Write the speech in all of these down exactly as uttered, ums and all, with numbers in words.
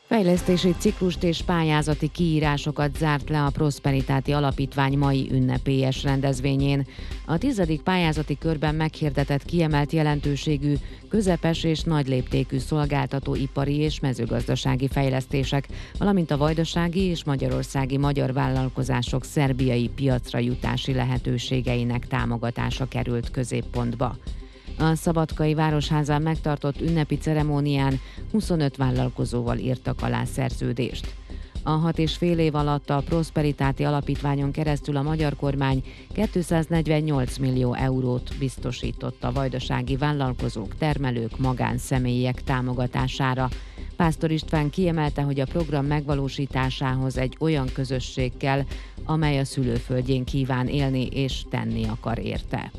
Fejlesztési ciklust és pályázati kiírásokat zárt le a Prosperitáti Alapítvány mai ünnepélyes rendezvényén. A tizedik pályázati körben meghirdetett kiemelt jelentőségű, közepes és nagy léptékű szolgáltatóipari és mezőgazdasági fejlesztések, valamint a vajdasági és magyarországi magyar vállalkozások szerbiai piacra jutási lehetőségeinek támogatása került középpontba. A Szabadkai Városházán megtartott ünnepi ceremónián huszonöt vállalkozóval írtak alá szerződést. A hat és fél év alatt a Prosperitáti Alapítványon keresztül a magyar kormány kétszáznegyvennyolc millió eurót biztosított a vajdasági vállalkozók, termelők, magánszemélyek támogatására. Pásztor István kiemelte, hogy a program megvalósításához egy olyan közösség kell, amely a szülőföldjén kíván élni és tenni akar érte.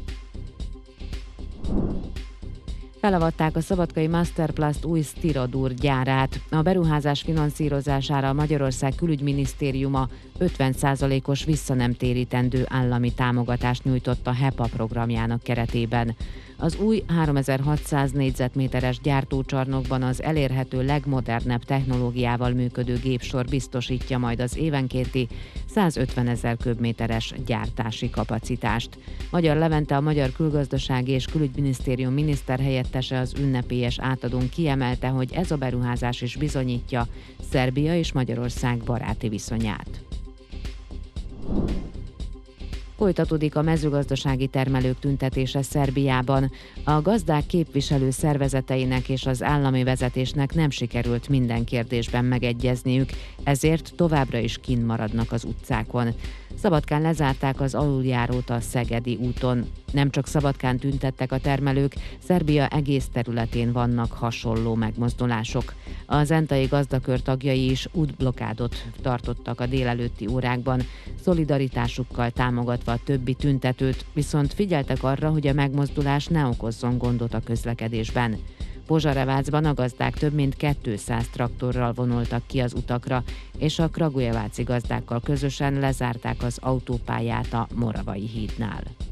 Felavatták a szabadkai Masterplast új Stiradúr gyárát. A beruházás finanszírozására a Magyarország Külügyminisztériuma ötven százalékos visszanemtérítendő állami támogatást nyújtott a HEPA programjának keretében. Az új háromezer-hatszáz négyzetméteres gyártócsarnokban az elérhető legmodernebb technológiával működő gépsor biztosítja majd az évenkénti százötvenezer köbméteres gyártási kapacitást. Magyar Levente, a Magyar Külgazdasági és Külügyminisztérium miniszterhelyettese az ünnepélyes átadón kiemelte, hogy ez a beruházás is bizonyítja Szerbia és Magyarország baráti viszonyát. Folytatódik a mezőgazdasági termelők tüntetése Szerbiában. A gazdák képviselő szervezeteinek és az állami vezetésnek nem sikerült minden kérdésben megegyezniük, ezért továbbra is kinn maradnak az utcákon. Szabadkán lezárták az aluljárót a Szegedi úton. Nem csak Szabadkán tüntettek a termelők, Szerbia egész területén vannak hasonló megmozdulások. A zentai gazdakör tagjai is útblokádot tartottak a délelőtti órákban, szolidaritásukkal támogatva a többi tüntetőt, viszont figyeltek arra, hogy a megmozdulás ne okozzon gondot a közlekedésben. Pozsarevácban a gazdák több mint kétszáz traktorral vonultak ki az utakra, és a kragujeváci gazdákkal közösen lezárták az autópályát a Moravai hídnál.